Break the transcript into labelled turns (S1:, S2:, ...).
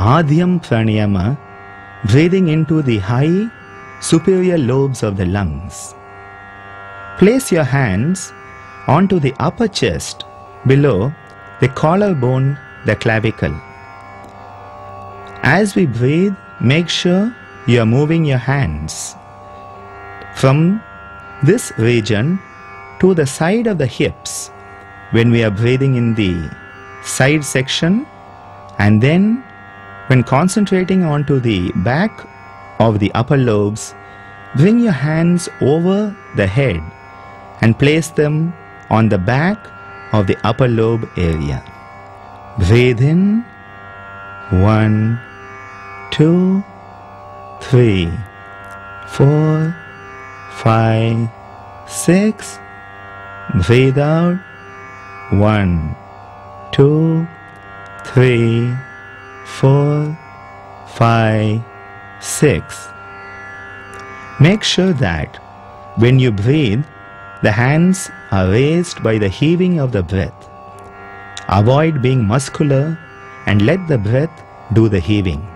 S1: Adhyam Pranayama, breathing into the high superior lobes of the lungs. Place your hands onto the upper chest below the collarbone, the clavicle. As we breathe, make sure you are moving your hands from this region to the side of the hips when we are breathing in the side section, and then when concentrating onto the back of the upper lobes, bring your hands over the head and place them on the back of the upper lobe area. Breathe in. 1, 2, 3, 4, 5, 6. Breathe out. 1, 2, 3, 4, 5, 6. Make sure that when you breathe, the hands are raised by the heaving of the breath. Avoid being muscular and let the breath do the heaving.